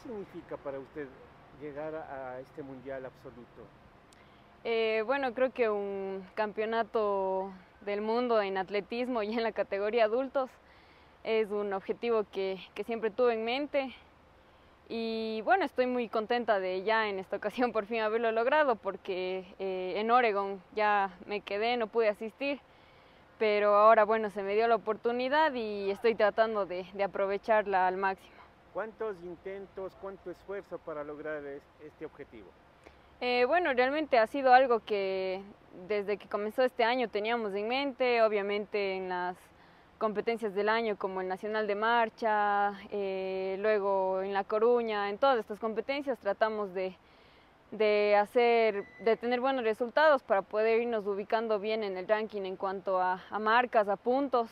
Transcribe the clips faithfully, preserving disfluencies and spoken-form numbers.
significa para usted llegar a, a este mundial absoluto? Eh, bueno, creo que un campeonato del mundo en atletismo y en la categoría adultos es un objetivo que, que siempre tuve en mente. Y bueno, estoy muy contenta de ya en esta ocasión por fin haberlo logrado, porque eh, en Oregon ya me quedé, no pude asistir, pero ahora bueno, se me dio la oportunidad y estoy tratando de, de aprovecharla al máximo. ¿Cuántos intentos, cuánto esfuerzo para lograr es, este objetivo? Eh, bueno, realmente ha sido algo que desde que comenzó este año teníamos en mente, obviamente en las competencias del año como el Nacional de Marcha, eh, luego en La Coruña, en todas estas competencias tratamos de, de hacer, de tener buenos resultados para poder irnos ubicando bien en el ranking en cuanto a, a marcas, a puntos.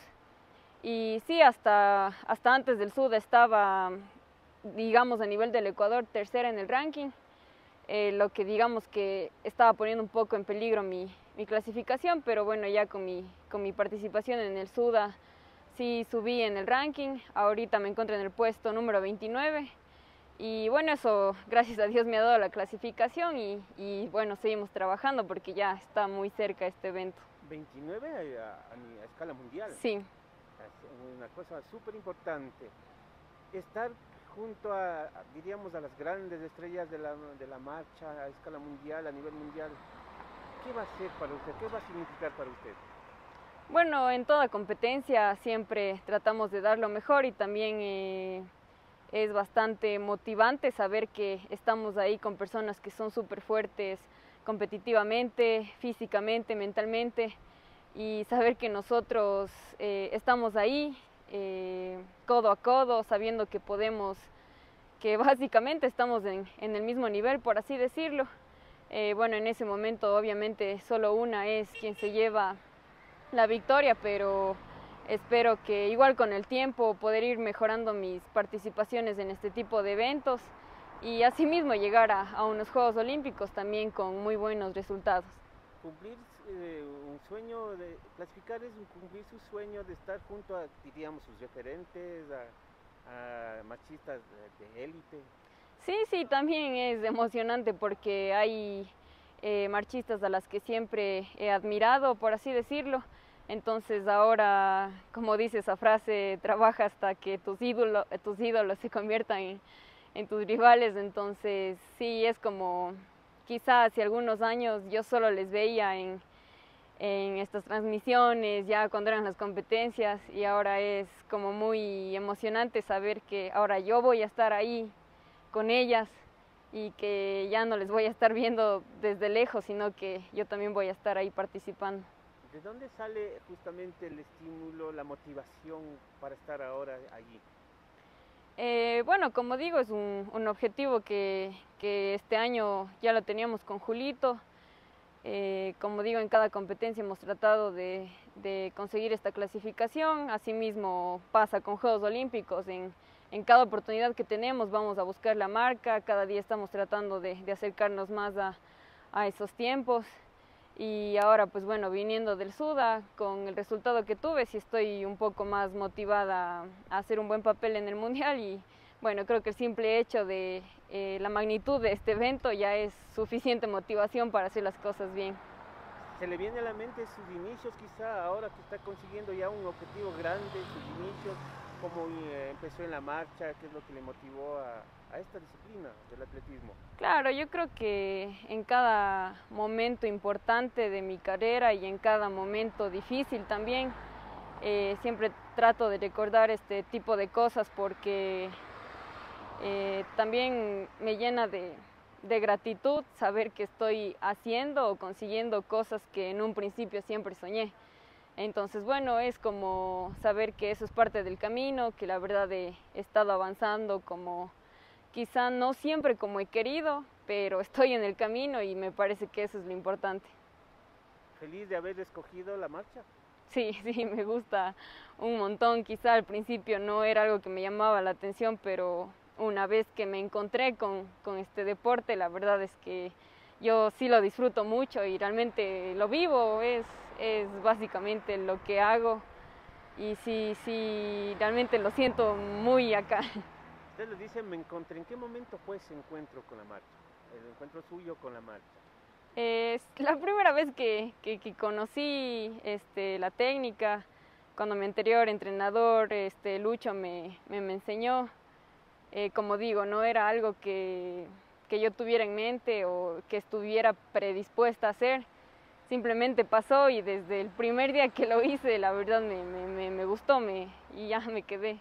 Y sí, hasta, hasta antes del Sud estaba, digamos, a nivel del Ecuador, tercera en el ranking. Eh, lo que digamos que estaba poniendo un poco en peligro mi, mi clasificación, pero bueno, ya con mi, con mi participación en el SUDA sí subí en el ranking, ahorita me encuentro en el puesto número veintinueve y bueno, eso gracias a Dios me ha dado la clasificación y, y bueno, seguimos trabajando porque ya está muy cerca este evento. veintinueve a, a, a escala mundial. Sí. Es una cosa súper importante. Estar junto a, diríamos, a las grandes estrellas de la, de la marcha a escala mundial, a nivel mundial, ¿qué va a ser para usted? ¿Qué va a significar para usted? Bueno, en toda competencia siempre tratamos de dar lo mejor y también eh, es bastante motivante saber que estamos ahí con personas que son súper fuertes competitivamente, físicamente, mentalmente y saber que nosotros eh, estamos ahí eh, codo a codo, sabiendo que podemos, que básicamente estamos en, en el mismo nivel, por así decirlo. Eh, bueno, en ese momento obviamente solo una es quien se lleva la victoria, pero espero que igual con el tiempo poder ir mejorando mis participaciones en este tipo de eventos y asimismo llegar a, a unos Juegos Olímpicos también con muy buenos resultados. Cumplir eh, un sueño, de clasificar es cumplir su sueño de estar junto a, diríamos, sus referentes, a, a machistas de élite. Sí, sí, también es emocionante porque hay eh, marchistas a las que siempre he admirado, por así decirlo. Entonces ahora, como dice esa frase, trabaja hasta que tus ídolos, tus ídolos se conviertan en, en tus rivales. Entonces sí, es como quizás hace algunos años yo solo les veía en, en estas transmisiones, ya cuando eran las competencias, y ahora es como muy emocionante saber que ahora yo voy a estar ahí con ellas y que ya no les voy a estar viendo desde lejos, sino que yo también voy a estar ahí participando. ¿De dónde sale justamente el estímulo, la motivación para estar ahora allí? Eh, bueno, como digo, es un, un objetivo que, que este año ya lo teníamos con Julito. Eh, como digo, en cada competencia hemos tratado de, de conseguir esta clasificación. Asimismo pasa con Juegos Olímpicos. En, en cada oportunidad que tenemos vamos a buscar la marca. Cada día estamos tratando de, de acercarnos más a, a esos tiempos. Y ahora, pues bueno, viniendo del SUDA, con el resultado que tuve, sí estoy un poco más motivada a hacer un buen papel en el Mundial y bueno, creo que el simple hecho de eh, la magnitud de este evento ya es suficiente motivación para hacer las cosas bien. ¿Se le viene a la mente sus inicios quizá ahora que está consiguiendo ya un objetivo grande, sus inicios, cómo eh, empezó en la marcha, qué es lo que le motivó a, a esta disciplina del atletismo? Claro, yo creo que en cada momento importante de mi carrera y en cada momento difícil también, eh, siempre trato de recordar este tipo de cosas porque eh, también me llena de, de gratitud saber que estoy haciendo o consiguiendo cosas que en un principio siempre soñé. Entonces, bueno, es como saber que eso es parte del camino, que la verdad he estado avanzando como quizá no siempre como he querido, pero estoy en el camino y me parece que eso es lo importante. ¿Feliz de haber escogido la marcha? Sí, sí, me gusta un montón. Quizá al principio no era algo que me llamaba la atención, pero una vez que me encontré con, con este deporte, la verdad es que yo sí lo disfruto mucho y realmente lo vivo, es, es básicamente lo que hago y sí, sí, realmente lo siento muy acá. usted le dice me encontré, ¿en qué momento fue ese encuentro con la marcha? El encuentro suyo con la marcha. Es la primera vez que, que, que conocí este, la técnica, cuando mi anterior entrenador, este, Lucho, me, me, me enseñó. Eh, como digo, no era algo que, que yo tuviera en mente o que estuviera predispuesta a hacer. Simplemente pasó y desde el primer día que lo hice, la verdad me, me, me gustó me, y ya me quedé.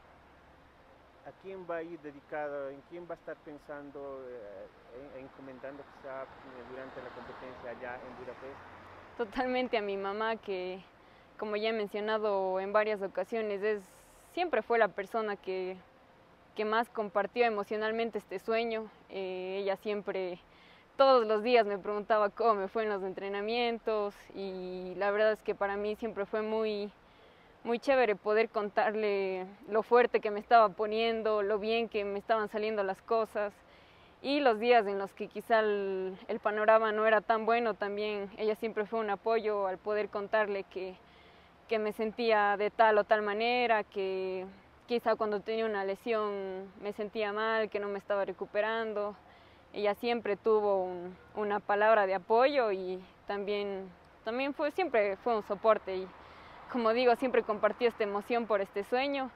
¿A quién va a ir dedicado? ¿En quién va a estar pensando, eh, encomendando quizá durante la competencia allá en Budapest? Totalmente a mi mamá, que como ya he mencionado en varias ocasiones, es, siempre fue la persona que, que más compartió emocionalmente este sueño. Eh, ella siempre, todos los días me preguntaba cómo me fue en los entrenamientos y la verdad es que para mí siempre fue muy, muy chévere poder contarle lo fuerte que me estaba poniendo, lo bien que me estaban saliendo las cosas. Y los días en los que quizá el, el panorama no era tan bueno, también ella siempre fue un apoyo al poder contarle que, que me sentía de tal o tal manera, que quizá cuando tenía una lesión me sentía mal, que no me estaba recuperando. Ella siempre tuvo un, una palabra de apoyo y también, también fue, siempre fue un soporte. Y como digo, siempre compartió esta emoción por este sueño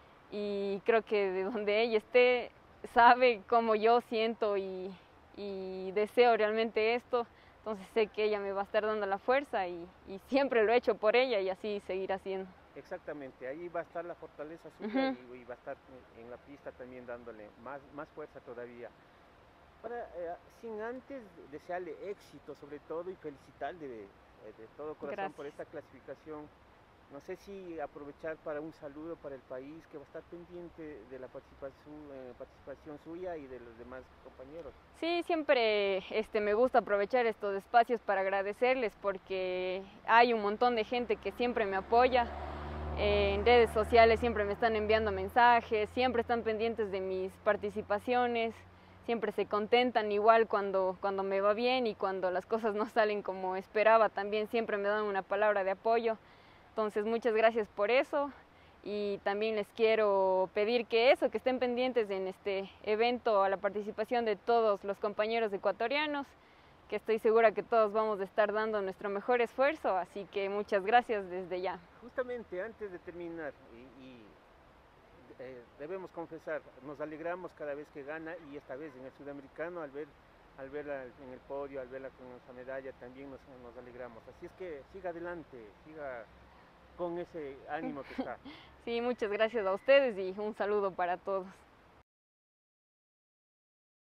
y creo que de donde ella esté, sabe cómo yo siento y, y deseo realmente esto, entonces sé que ella me va a estar dando la fuerza y, y siempre lo he hecho por ella y así seguirá siendo. Exactamente, ahí va a estar la fortaleza suya uh-huh. y, y va a estar en la pista también dándole más, más fuerza todavía. Para, eh, sin antes desearle éxito sobre todo y felicitarle de, de todo corazón Gracias. Por esta clasificación. No sé si aprovechar para un saludo para el país que va a estar pendiente de la participación, eh, participación suya y de los demás compañeros. Sí, siempre este, me gusta aprovechar estos espacios para agradecerles porque hay un montón de gente que siempre me apoya. Eh, en redes sociales siempre me están enviando mensajes, siempre están pendientes de mis participaciones, siempre se contentan igual cuando, cuando me va bien y cuando las cosas no salen como esperaba, también siempre me dan una palabra de apoyo. Entonces, muchas gracias por eso y también les quiero pedir que eso, que estén pendientes en este evento a la participación de todos los compañeros ecuatorianos, que estoy segura que todos vamos a estar dando nuestro mejor esfuerzo, así que muchas gracias desde ya. Justamente antes de terminar, y, y eh, debemos confesar, nos alegramos cada vez que gana y esta vez en el sudamericano al ver al verla en el podio, al verla con esa medalla también nos, nos alegramos, así es que siga adelante, siga con ese ánimo que está. Sí, muchas gracias a ustedes y un saludo para todos.